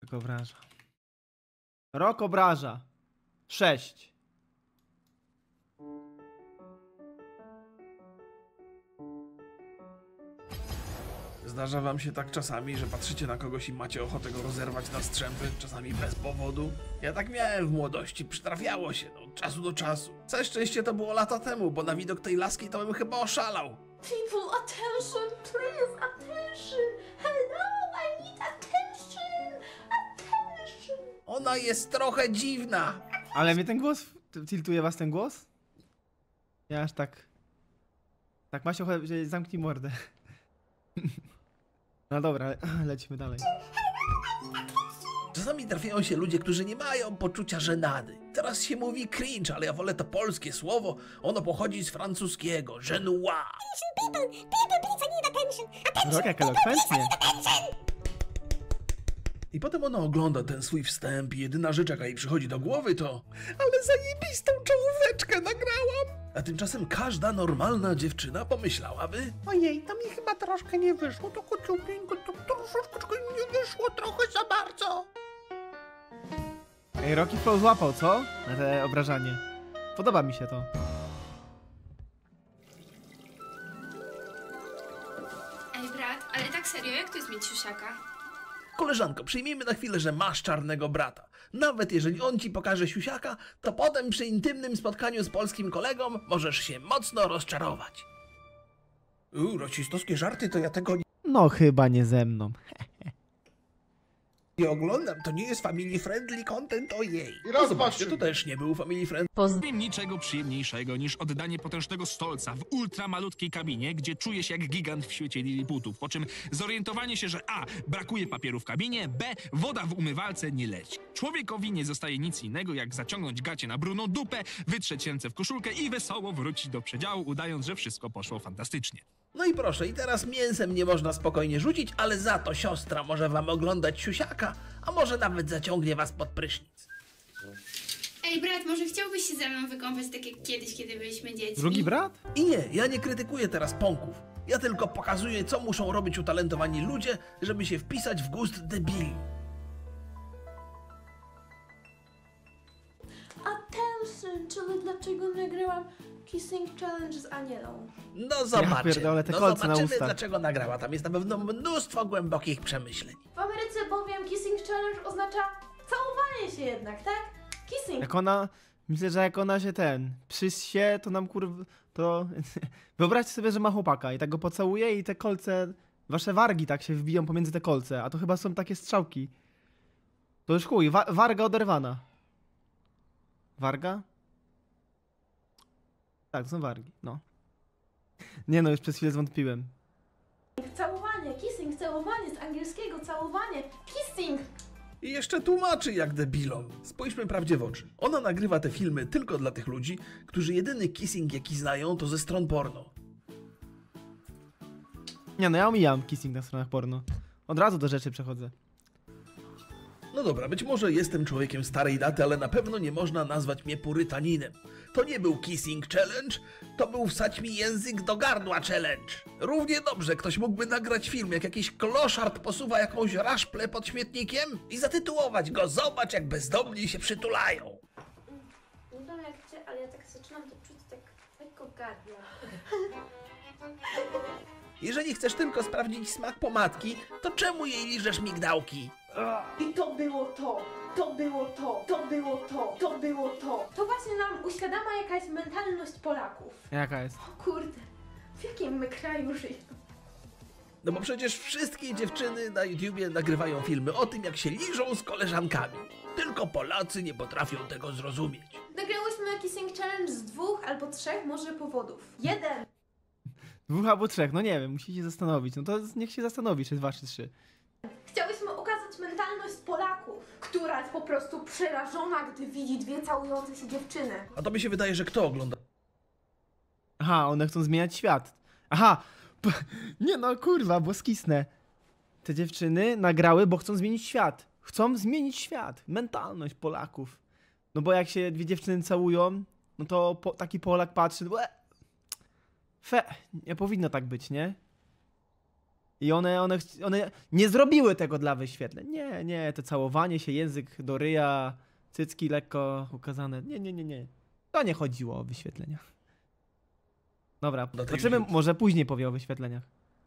Rok obraża. Rok obraża. 6. Zdarza wam się tak czasami, że patrzycie na kogoś i macie ochotę go rozerwać na strzępy, czasami bez powodu? Ja tak miałem w młodości, przytrafiało się, od czasu do czasu. Całe szczęście to było lata temu, bo na widok tej laski to bym chyba oszalał. People, attention, please, attention. Hello, I need attention. Attention. Ona jest trochę dziwna. Ale mnie ten głos... Tiltuje was ten głos? Ja aż tak... Tak masz ochotę, że zamknij mordę. No dobra, lecimy dalej. Czasami trafiają się ludzie, którzy nie mają poczucia żenady. Teraz się mówi cringe, ale ja wolę to polskie słowo. Ono pochodzi z francuskiego, genua. Rok jak elokwentnie. I potem ona ogląda ten swój wstęp i jedyna rzecz, jaka jej przychodzi do głowy to ale zajebistą czołóweczkę nagrałam! A tymczasem każda normalna dziewczyna pomyślałaby ojej, to mi chyba troszkę nie wyszło, to kociupienko, to troszeczkę nie wyszło, trochę za bardzo. Ej, Rocky Flow złapał, co? Na te obrażanie. Podoba mi się to. Ej brat, ale tak serio, jak to jest mieć siusiaka? Koleżanko, przyjmijmy na chwilę, że masz czarnego brata. Nawet jeżeli on ci pokaże siusiaka, to potem przy intymnym spotkaniu z polskim kolegą możesz się mocno rozczarować. Rasistowskie żarty, to ja tego No chyba nie ze mną. nie oglądam, to nie jest family friendly content, ojej. I Zobaczcie, to też nie był family friendly. Wiem niczego przyjemniejszego niż oddanie potężnego stolca w ultramalutkiej kabinie, gdzie czuję się jak gigant w świecie liliputów, po czym zorientowanie się, że a. brakuje papieru w kabinie, b. woda w umywalce nie leci. Człowiekowi nie zostaje nic innego, jak zaciągnąć gacie na brudną dupę, wytrzeć ręce w koszulkę i wesoło wrócić do przedziału, udając, że wszystko poszło fantastycznie. No i proszę, i teraz mięsem nie można spokojnie rzucić, ale za to siostra może wam oglądać siusiaka, a może nawet zaciągnie was pod prysznic. Ej brat, może chciałbyś się ze mną wykąpać tak jak kiedyś, kiedy byliśmy dziećmi? Drugi brat? I nie, ja nie krytykuję teraz pąków. Ja tylko pokazuję, co muszą robić utalentowani ludzie, żeby się wpisać w gust debili. Attention, czyli dlaczego nagrałam Kissing Challenge z Anielą? No zobaczymy, pierdolę, te kolce na zobaczymy ustach. dlaczego nagrała. Tam jest na pewno mnóstwo głębokich przemyśleń. W Ameryce bowiem Kissing Challenge oznacza całowanie się jednak, tak? Kissing. Jak ona... Myślę, że jak ona się przysie, to nam to... Wyobraźcie sobie, że ma chłopaka i tak go pocałuje i te kolce... Wasze wargi tak się wbiją pomiędzy te kolce, a to chyba są takie strzałki. To już chuj, warga oderwana. Warga? Tak, to są wargi, no. Nie no, już przez chwilę zwątpiłem. Całowanie, kissing, całowanie z angielskiego, całowanie, kissing. I jeszcze tłumaczy jak debilom. Spójrzmy prawdzie w oczy. Ona nagrywa te filmy tylko dla tych ludzi, którzy jedyny kissing jaki znają to ze stron porno. Nie no, ja omijam kissing na stronach porno. Od razu do rzeczy przechodzę. No dobra, być może jestem człowiekiem starej daty, ale na pewno nie można nazwać mnie purytaninem. To nie był kissing challenge, to był wsadź mi język do gardła challenge. Równie dobrze ktoś mógłby nagrać film, jak jakiś kloszard posuwa jakąś raszplę pod śmietnikiem i zatytułować go "Zobacz, jak bezdomni się przytulają". Nie wiem jak chcę, ale ja tak zaczynam to czuć tak lekko gardła. Jeżeli chcesz tylko sprawdzić smak pomadki, to czemu jej liżesz migdałki? I to było to, to było to, to było to, to było to. To właśnie nam uświadamia jakaś mentalność Polaków. Jaka jest? O kurde, w jakim my kraju żyjemy? No bo przecież wszystkie dziewczyny na YouTubie nagrywają filmy o tym, jak się liżą z koleżankami. Tylko Polacy nie potrafią tego zrozumieć. Nagrałyśmy Kissing Challenge z 2 albo 3 może powodów. 1. 2 albo 3, no nie wiem, musicie się zastanowić. No to niech się zastanowi, czy 2 czy 3. Chciałyśmy ukazać mentalność Polaków, która jest po prostu przerażona, gdy widzi dwie całujące się dziewczyny. A to mi się wydaje, że kto ogląda Aha, one chcą zmieniać świat. Aha! Nie no, kurwa, bo skisnę. Te dziewczyny nagrały, bo chcą zmienić świat. Chcą zmienić świat. Mentalność Polaków. No bo jak się dwie dziewczyny całują, no to taki Polak patrzy... Nie powinno tak być, nie? I one nie zrobiły tego dla wyświetleń. Nie, to całowanie się, język do ryja, cycki lekko ukazane. Nie. To nie chodziło o wyświetlenia. Dobra, zobaczymy, może później powie o wyświetleniach.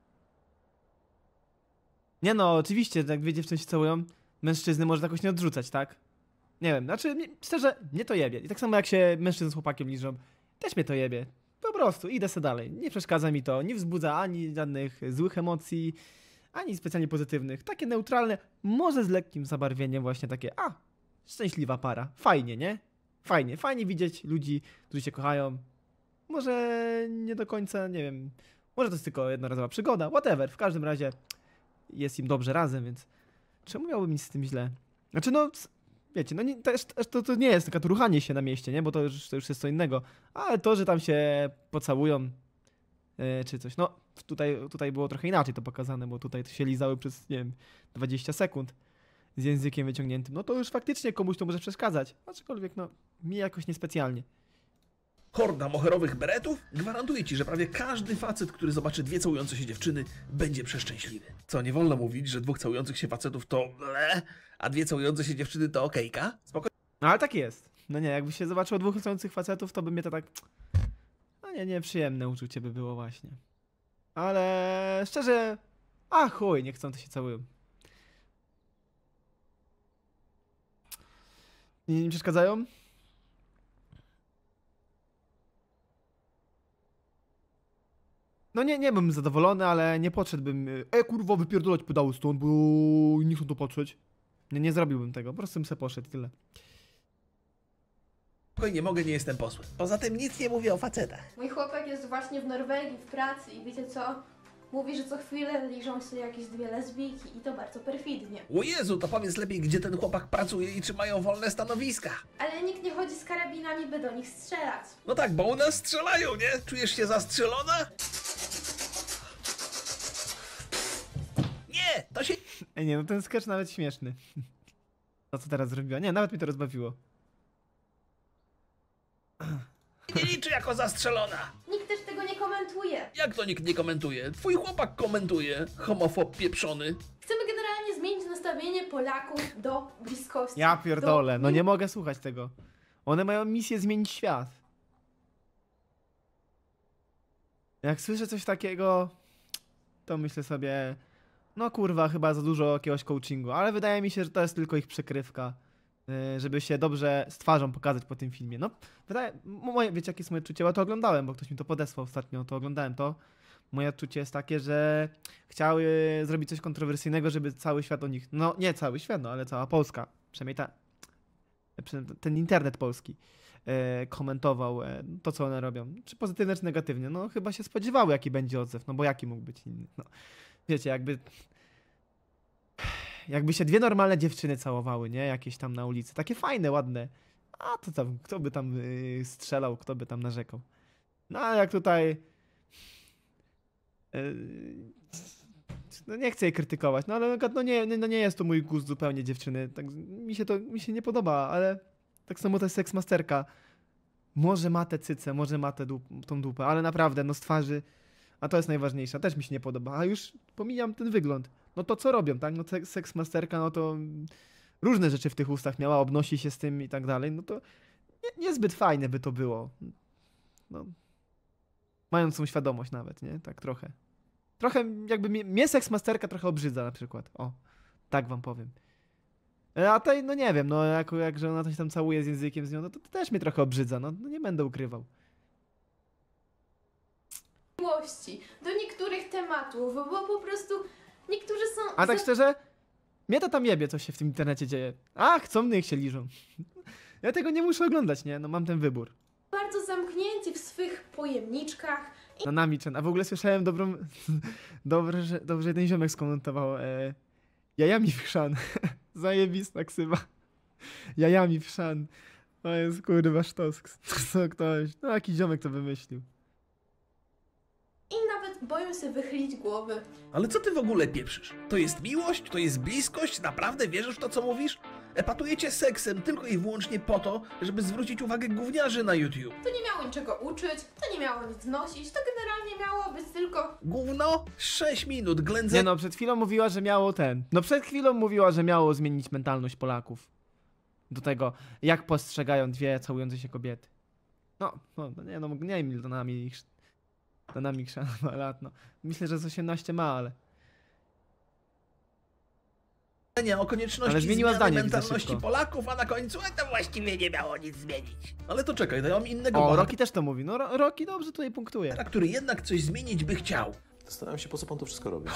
Nie no, oczywiście, jak dwie dziewczyny się całują, mężczyzny może jakoś nie odrzucać, tak? Nie wiem, znaczy, szczerze, mnie to jebie. I tak samo jak się mężczyzn z chłopakiem liżą, też mnie to jebie. Po prostu, idę se dalej. Nie przeszkadza mi to, nie wzbudza ani żadnych złych emocji, ani specjalnie pozytywnych. Takie neutralne, może z lekkim zabarwieniem właśnie takie, szczęśliwa para. Fajnie, nie? Fajnie widzieć ludzi, którzy się kochają. Może nie do końca, nie wiem, może to jest tylko jednorazowa przygoda, whatever. W każdym razie jest im dobrze razem, więc czemu miałbym nic z tym źle? Znaczy no, wiecie, no nie, to nie jest taka ruchanie się na mieście, nie? Bo to już jest co innego. Ale to, że tam się pocałują czy coś, no tutaj było trochę inaczej to pokazane, bo tutaj to się lizały przez, nie wiem, 20 sekund z językiem wyciągniętym. No to już faktycznie komuś to może przeszkadzać. Aczkolwiek, no, mi jakoś niespecjalnie. Horda moherowych beretów gwarantuje ci, że prawie każdy facet, który zobaczy dwie całujące się dziewczyny, będzie przeszczęśliwy. Co, nie wolno mówić, że dwóch całujących się facetów to a dwie całujące się dziewczyny to okejka? Spokojnie. No ale tak jest. No nie, jakby się zobaczyło dwóch chcących facetów, to by mnie to tak... No nie, przyjemne uczucie by było właśnie. Ale szczerze... chuj, nie chcą, to się całują. Nie przeszkadzają? No nie byłbym zadowolony, ale nie podszedłbym... kurwa, wypierdolać pedały stąd, bo nie chcą to patrzeć. Nie zrobiłbym tego, po prostu bym se poszedł, tyle. Nie mogę, nie jestem posłem. Poza tym nic nie mówię o facetach. Mój chłopak jest właśnie w Norwegii w pracy i wiecie co? Mówi, że co chwilę liżą się jakieś dwie lesbijki i to bardzo perfidnie. O Jezu, to powiedz lepiej, gdzie ten chłopak pracuje i czy mają wolne stanowiska. Ale nikt nie chodzi z karabinami, by do nich strzelać. No tak, bo u nas strzelają, nie? Czujesz się zastrzelona? Nie, to się Nie, no ten sketch nawet śmieszny. To co teraz zrobiła? Nie, nawet mi to rozbawiło. nie liczy jako zastrzelona. Nikt też tego nie komentuje. Jak to nikt nie komentuje? Twój chłopak komentuje, homofob pieprzony. Chcemy generalnie zmienić nastawienie Polaków do bliskości. Ja pierdolę, do... no nie mogę słuchać tego. One mają misję zmienić świat. Jak słyszę coś takiego, to myślę sobie, no kurwa, chyba za dużo jakiegoś coachingu, ale wydaje mi się, że to jest tylko ich przykrywka, żeby się dobrze z twarzą pokazać po tym filmie. No, wiecie jakie jest moje odczucie? Ja to oglądałem, bo ktoś mi to podesłał ostatnio, to oglądałem to. Moje odczucie jest takie, że chciały zrobić coś kontrowersyjnego, żeby cały świat o nich, no nie cały świat, no ale cała Polska, przynajmniej ten internet polski komentował to, co one robią. Czy pozytywnie, czy negatywnie. No chyba się spodziewały, jaki będzie odzew, no bo jaki mógł być inny. No. Wiecie, jakby się dwie normalne dziewczyny całowały, nie? Jakieś tam na ulicy. Takie fajne, ładne. A to tam, kto by tam strzelał, kto by tam narzekał. No ale jak tutaj... no nie chcę jej krytykować, no ale no nie jest to mój gust zupełnie dziewczyny. Tak, mi się nie podoba, ale tak samo to jest seksmasterka. Może ma te cyce, może ma tą dupę, ale naprawdę, no z twarzy, a to jest najważniejsze, też mi się nie podoba. A już pomijam ten wygląd. No to co robią, tak? No seksmasterka, no to różne rzeczy w tych ustach miała, obnosi się z tym i tak dalej, no to niezbyt fajne by to było. No, mając tą świadomość nawet, nie? Tak trochę. Trochę jakby mnie seksmasterka trochę obrzydza na przykład. O, tak wam powiem. A tej, no nie wiem, no jak że ona coś tam całuje z językiem z nią, no to też mnie trochę obrzydza, no nie będę ukrywał. Miłości do niektórych tematów, bo po prostu niektórzy są... A tak szczerze, mnie to tam jebie, co się w tym internecie dzieje. Chcą, niech się liżą. Ja tego nie muszę oglądać, nie? No mam ten wybór. Bardzo zamknięci w swych pojemniczkach. Na Namiczen. A w ogóle słyszałem dobrze jeden ziomek skomentował. Jajami w chrzan. Zajebista ksywa. Jajami w chrzan. To jest kurwa sztos. Co ktoś. No jakiś ziomek to wymyślił. I nawet boją się wychylić głowy. Ale co ty w ogóle pieprzysz? To jest miłość? To jest bliskość? Naprawdę wierzysz w to, co mówisz? Epatujecie seksem tylko i wyłącznie po to, żeby zwrócić uwagę gówniarzy na YouTube. To nie miało niczego uczyć, to nie miało nic wnosić, to generalnie nie miało być tylko... Gówno? 6 minut, Nie ględzenie. no, przed chwilą mówiła, że miało No przed chwilą mówiła, że miało zmienić mentalność Polaków. Do tego, jak postrzegają dwie całujące się kobiety. No, nie wiem, do nami ma lat, no. Myślę, że z 18 ma, ale... O konieczności Ale zmieniła zmiany zdanie, widzę mentalności szybko. Polaków, a na końcu to właściwie nie miało nic zmienić. Ale to czekaj, ja mam innego O, bohatera, Rocky też to mówi. No, Rocky dobrze tutaj punktuje. który jednak coś zmienić by chciał. Zastanawiam się, po co pan to wszystko robi.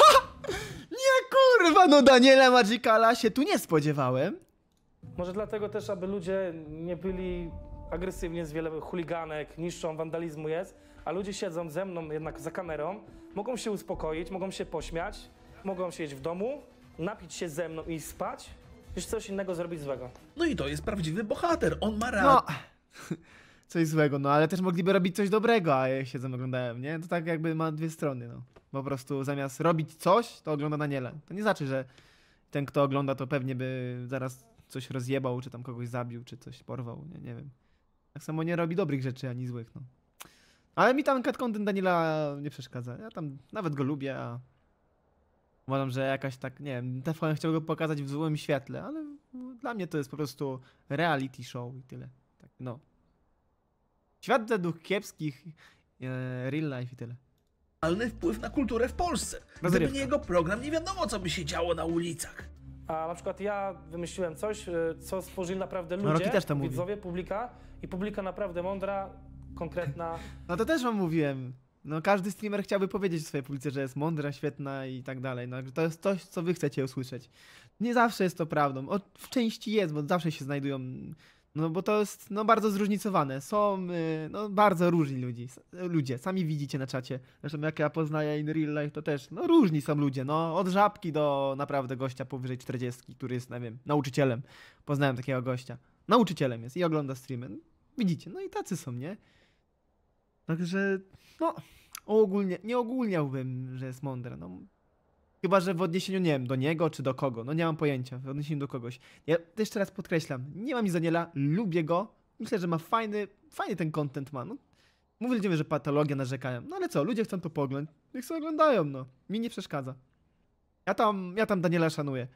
Kurwa, no Daniela Magicala się tu nie spodziewałem. Może dlatego też, aby ludzie nie byli agresywni, jest wiele chuliganek, niszczą, wandalizmu jest, a ludzie siedzą ze mną jednak za kamerą, mogą się uspokoić, mogą się pośmiać, mogą siedzieć w domu, napić się ze mną i spać, niż coś innego zrobić złego. No i to jest prawdziwy bohater, on ma rację. No, coś złego, no ale też mogliby robić coś dobrego, a ja siedzę oglądałem, nie? To tak jakby ma dwie strony, no. Po prostu zamiast robić coś, to ogląda Daniela. To nie znaczy, że ten, kto ogląda, to pewnie by zaraz coś rozjebał, czy tam kogoś zabił, czy coś porwał, nie wiem. Tak samo nie robi dobrych rzeczy, ani złych, no. Ale mi tam cat content Daniela nie przeszkadza. Ja tam nawet go lubię, a uważam, że jakaś tak, nie wiem, TVN chciał go pokazać w złym świetle, ale dla mnie to jest po prostu reality show i tyle. Tak, no. Świat według kiepskich, real life i tyle. Wpływ na kulturę w Polsce. Gdyby Rozrywka. nie jego program, nie wiadomo, co by się działo na ulicach. A na przykład ja wymyśliłem coś, co stworzyli naprawdę Rocky ludzie, też to mówi. widzowie, publika i publika naprawdę mądra, konkretna. No to też wam mówiłem. No każdy streamer chciałby powiedzieć w swojej publice, że jest mądra, świetna i tak dalej. No to jest coś, co wy chcecie usłyszeć. Nie zawsze jest to prawdą. W części jest, bo zawsze się znajdują... No bo to jest no, bardzo zróżnicowane. Są no, bardzo różni ludzie. Sami widzicie na czacie. Zresztą jak ja poznaję in real life, to też no różni są ludzie. No od żabki do naprawdę gościa powyżej 40, który jest, nie wiem, nauczycielem. Poznałem takiego gościa. Nauczycielem jest i ogląda streamy. Widzicie, no i tacy są, nie? Także, no, nie ogólniałbym, że jest mądre, no. Chyba, że w odniesieniu, nie wiem, do niego czy do kogo, no nie mam pojęcia, w odniesieniu do kogoś. Ja jeszcze raz podkreślam, nie mam nic Daniela, lubię go, myślę, że ma fajny ten content ma, no. Mówię ludziom, że patologia narzekają, no ale co, ludzie chcą to pooglądać, niech sobie oglądają, no. Mi nie przeszkadza. Ja tam Daniela szanuję.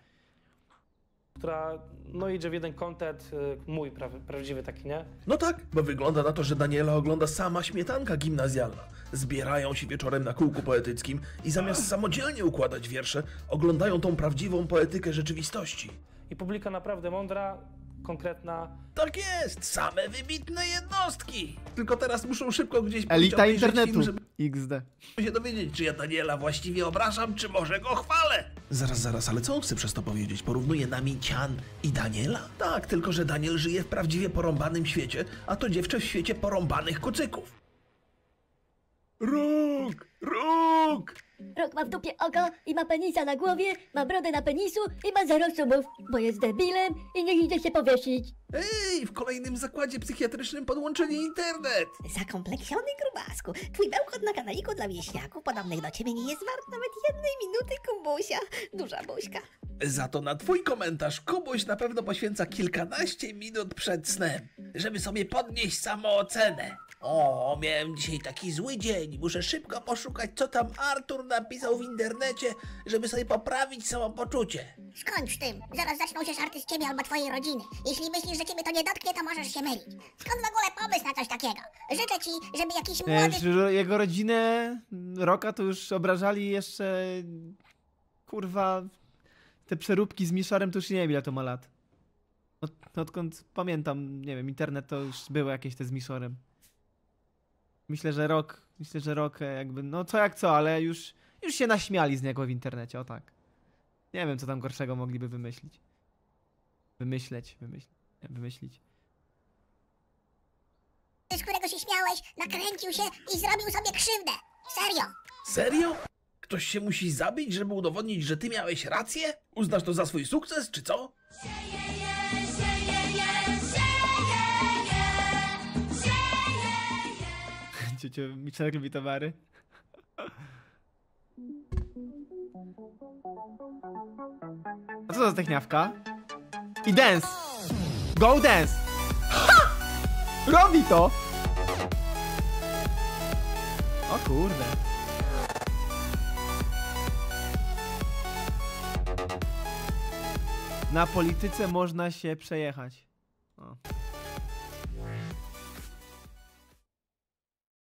Która no idzie w jeden content, mój prawdziwy taki, nie? No tak, bo wygląda na to, że Daniela ogląda sama śmietanka gimnazjalna. Zbierają się wieczorem na kółku poetyckim i zamiast samodzielnie układać wiersze, oglądają tą prawdziwą poetykę rzeczywistości. I publika naprawdę mądra, konkretna. Tak jest, same wybitne jednostki. Tylko teraz muszą szybko gdzieś pójść Elita obejrzeć internetu, film, żeby XD. się dowiedzieć, czy ja Daniela właściwie obrażam, czy może go chwalę. Zaraz, ale co on chce przez to powiedzieć? Porównuje nami Cian i Daniela? Tak, tylko że Daniel żyje w prawdziwie porąbanym świecie, a to dziewczę w świecie porąbanych kucyków. Róg! Rok ma w dupie oko i ma penisa na głowie, ma brodę na penisu i ma 0 subów, bo jest debilem i nie idzie się powiesić. Ej, w kolejnym zakładzie psychiatrycznym podłączenie internet. Zakompleksiony grubasku. Twój bełkot na kanaliku dla wieśniaków podobnych do ciebie nie jest wart nawet 1 minuty, Kubusia. Duża buźka. Za to na twój komentarz Kubuś na pewno poświęca kilkanaście minut przed snem, żeby sobie podnieść samoocenę. O, miałem dzisiaj taki zły dzień. Muszę szybko poszukać, co tam Artur napisał w internecie, żeby sobie poprawić samopoczucie. Skończ z tym. Zaraz zaczną się żarty z ciebie albo twojej rodziny. Jeśli myślisz, że ciebie to nie dotknie, to możesz się mylić. Skąd w ogóle pomysł na coś takiego? Życzę ci, żeby jakiś młody... Jego rodzinę, Roka, to już obrażali jeszcze, kurwa, te przeróbki z Miszorem, to już nie wiem, ile to ma lat. Odkąd pamiętam, nie wiem, internet to już było jakieś te z Miszorem. Myślę, że Rok jakby, no co jak co, ale już się naśmiali z niego w internecie, o tak. Nie wiem, co tam gorszego mogliby wymyślić. Wymyślić. z którego się śmiałeś, nakręcił się i zrobił sobie krzywdę. Serio. Serio? Ktoś się musi zabić, żeby udowodnić, że ty miałeś rację? Uznasz to za swój sukces, czy co? Ciociu, Miczek lubi towary. A co to za techniawka? I dance! Go dance! Ha! Robi to! O kurde. Na polityce można się przejechać. O.